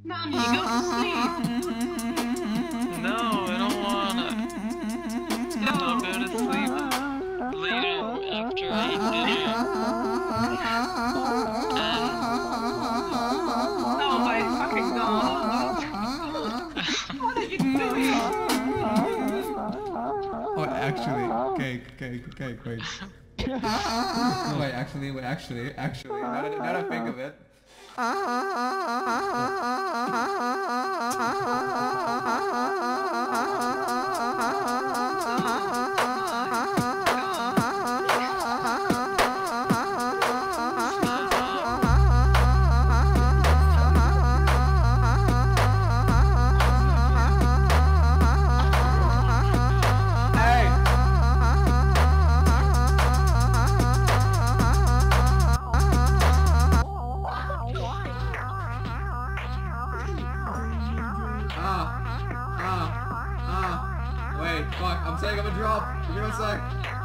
Mommy, go to sleep. No, I don't wanna. I'll go to sleep later after I eat dinner. Oh my fucking god. What are you doing? Oh, actually, okay, wait. No, wait, actually, now that I think of it. Wait, fuck, I'm saying I'm a drop. Give me 1 sec.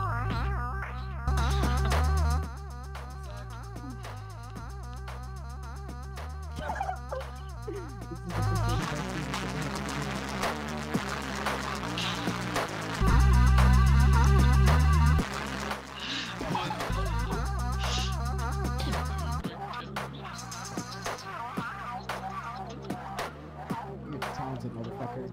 You talented motherfucker.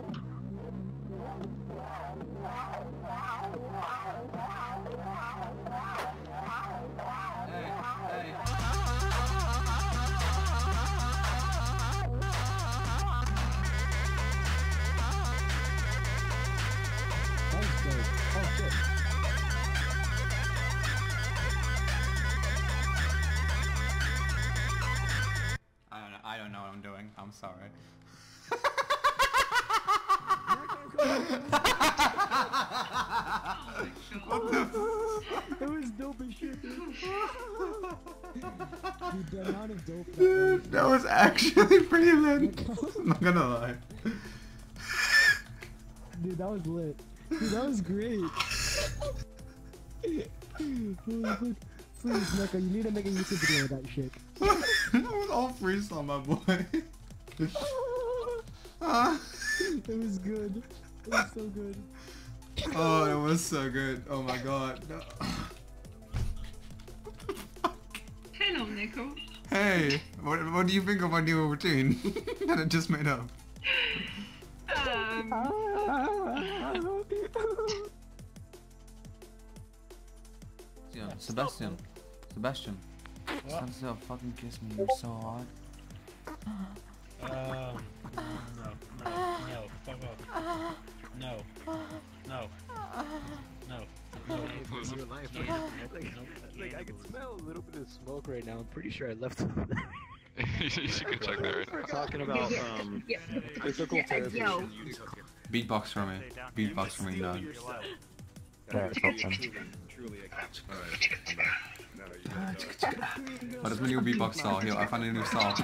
That was dope. Oh shit. I don't know what I'm doing. I'm sorry. That was dope as shit, dude. Dude, the amount of dope that Dude, that was actually pretty lit. I'm not gonna lie. Dude, that was lit. Dude, that was great. Holy fuck. Please, Neko, you need to make a YouTube video of that shit. That was all freestyle, my boy. It was good. It was so good. Oh, it was so good. Oh my god. No. Hello, Neko. Hey, what do you think of my new routine that I just made up? Yeah, Sebastian. Stop so fucking kiss me. You're so hot. No, fuck off. No. Like, I can smell a little bit of smoke right now. I'm pretty sure I left it. You can check that right now. Talking about physical therapy. Beatbox for me. Beatbox for me, dog. What is my new beatbox style? Yo, I found a new style.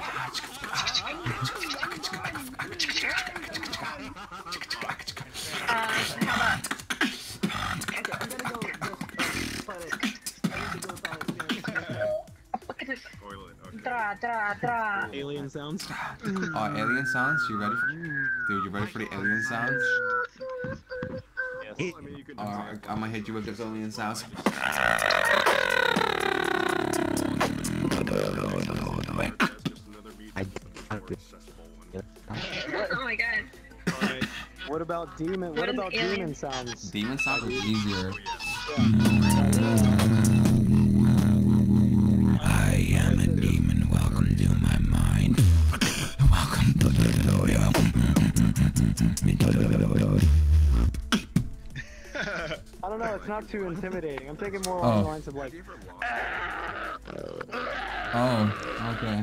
Alien sounds. Oh, alien sounds? You ready for Dude, you ready for the alien sounds? Yes. Alright, I'm gonna hit you with those alien sounds. Oh my god. Alright. What about demon? What about demon sounds? Demon sounds are easier. I am a demon. Welcome to my mind. Welcome to the I don't know. It's not too intimidating. I'm thinking more along the lines of like. Oh, okay.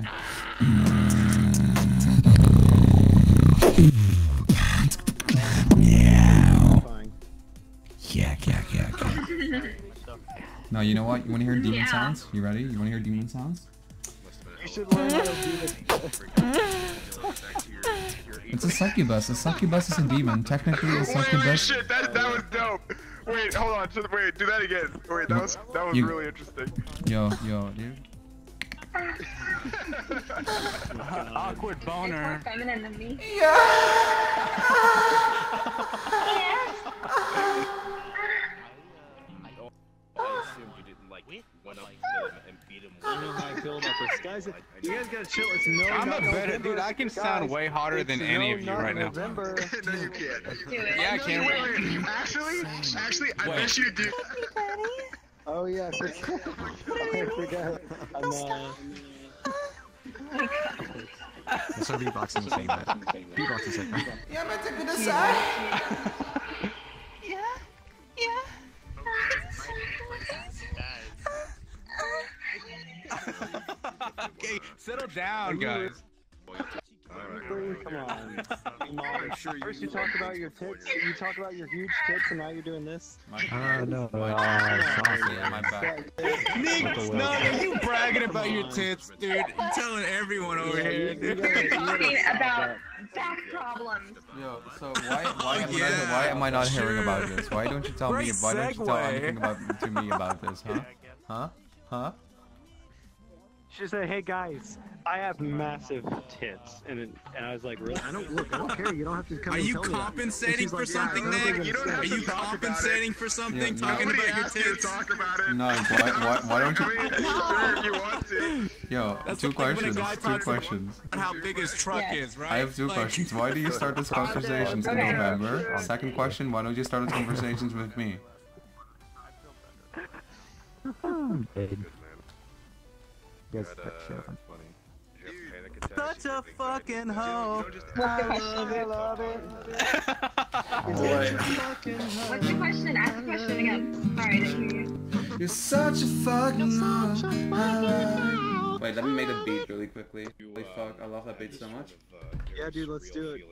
Yeah. No, you know what? You wanna hear demon sounds? You ready? You wanna hear demon sounds? You should learn how to do this. It's a succubus. A succubus is a demon. Technically, a succubus. Holy shit, that was dope. Wait, hold on. Wait, do that again. Wait, that was really interesting. Yo, dude. Awkward boner. It's more feminine than me. You guys gotta chill. It's no. I'm a better dude. I can sound way hotter than any of you right now. No, you can't. Yeah, I can. Wait. Actually, I bet you do. Oh yeah, I forgot. Let's start beatboxing saying that. Beatboxing saying that. Yeah, man, take me to the side. Okay, settle down, guys. Come on. First you talk about your tits, you talk about your huge tits, and now you're doing this. No. Yeah, my bad. Nick, no, you bragging about your tits, dude. You're telling everyone over here, dude. Talking about back problems. Yo, so why am I not hearing about this? Why don't you tell me? Why don't you tell anything to me about this? Huh? She said, "Hey guys, I have massive tits," and I was like, "Really?" I don't care. You don't have to come. Are you compensating for something, Nick? Are you compensating for something? Talking about your tits? Talk about it. No, why don't you? Sure, you want to. Yo, two questions. How big his truck is, right? I have two questions. Why do you start these conversations in November? Second question, why don't you start the conversations with me? Such a fucking hoe. I love it. What's the question? Ask the question again. Sorry, I didn't hear you. You're such a fucking hoe. Wait, let me make the beat really quickly. Holy fuck, I love that beat so much. Yeah, dude, let's do it.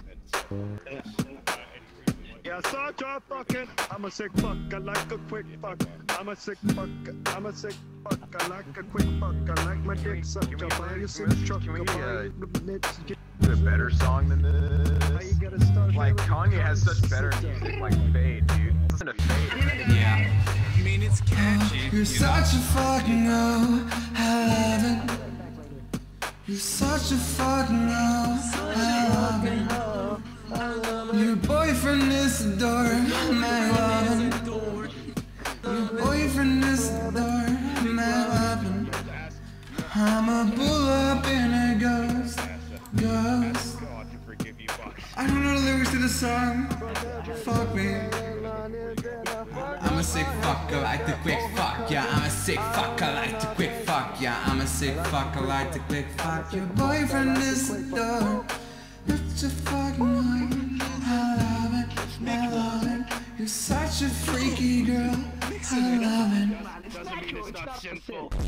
Yeah, such a fucking. I'm a sick fuck. I like a quick fuck. I'm a sick fuck. I'm a sick fuck. I like a quick fuck. I like my dick sucked. Can we do a better song than this? Like Kanye has such better music, like Fade, dude. Listen to Fade. Yeah. I mean, it's catchy. You're such a fucking hoe. I love it. You're such a fucking hoe. I love it. Your boyfriend is a dork, my love. Your boyfriend is a dork, my love. I'm a bull up in a ghost. I don't know the lyrics to the song. Fuck me. I'm a sick fuck, I like the quick fuck, yeah. I'm a sick fuck, I like the quick fuck, yeah. I'm a sick fuck, I like the quick fuck. Your boyfriend is a dork. Such a fucking hoe. I love it. You're such a freaky girl. I love it.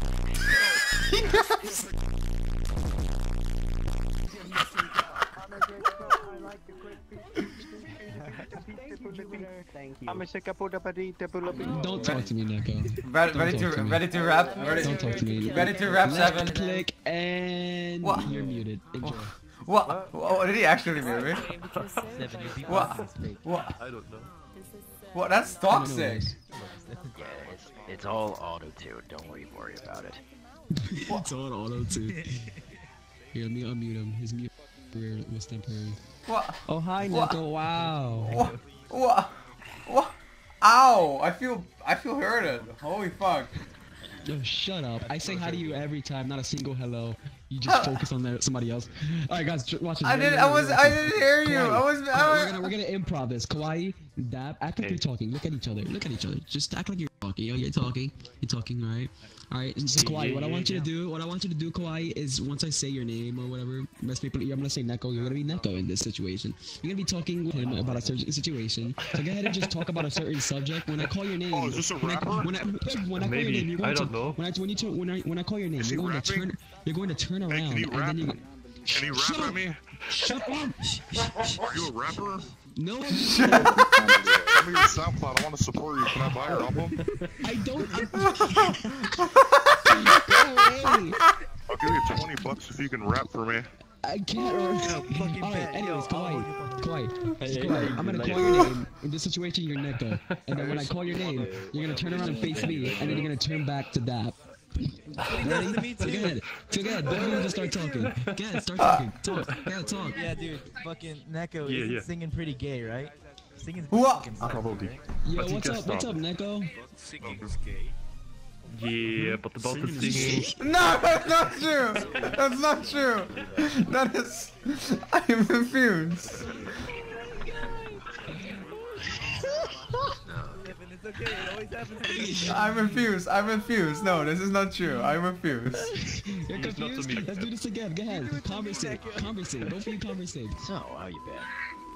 Don't talk to me, Neko. Ready to rap? Don't talk to me. Ready to rap, Left 7. click and What? You're muted. Enjoy. What did he actually mute me? What? I don't know. What? That's toxic. Yeah, it's all auto-tune. Don't worry about it. It's all auto-tune. Here, let me unmute him. His mute was temporary. What? Oh, hi, Neko. Wow. What? Ow! I feel hurted. Holy fuck. Yo, shut up. I say hi to you every time, not a single hello. You just focus on somebody else. Alright guys, watch this. I didn't hear you. Kawaii, we're gonna improv this. Kawaii, Dab, act like you're talking. Look at each other. Just act like you're talking. Yo, you're talking, right? Alright, so Kawaii, what I want you to do, Kawaii, is once I say your name or whatever, most people, I'm gonna say Neko, you're gonna be Neko in this situation. You're gonna be talking with him about a certain situation. So go ahead and just talk about a certain subject. When I call your name, is this a rapper? When I call your name, you're going to, when I call your name, you're going to turn around hey, can you rap? and then Can you rap at me? Shut up! Are you a rapper? No. Tell me your SoundCloud. I want to support you. Can I buy your album? I don't. I'll give you $20 if you can rap for me. I can't. Alright, anyways, Kawaii. I'm gonna call your name. In this situation, you're Neko. And then when I call your name, you're gonna turn around and face me, and then you're gonna turn back to Dap. Ready? So go ahead. Both of you just start talking. Go ahead, start talking. Talk. Yeah, talk. Yeah, dude. Fucking Neko is singing pretty gay, right? Singing's What? fucking Probably. Yo, what's up, Neko? Singing's gay. Yeah, but about the singing. No, that's not true. That's not true. That is. I am confused. I'm confused. I'm confused. No, this is not true. I'm confused. You're confused? Let's do this again. Go ahead. Conversate. Both of you conversate. So, how you been?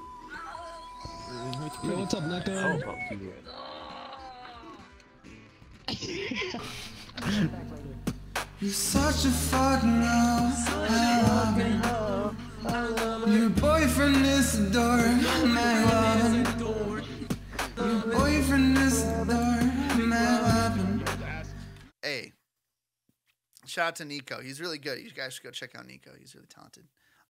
Yo, what's up, Neko? You're such a fucking Your boyfriend is a dork, my woman. Your boyfriend is a dork, my woman. Hey, shout out to Neko. He's really good. You guys should go check out Neko. He's really talented.